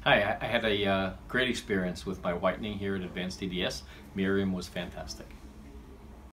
Hi, I had a great experience with my whitening here at Advanced DDS. Miriam was fantastic.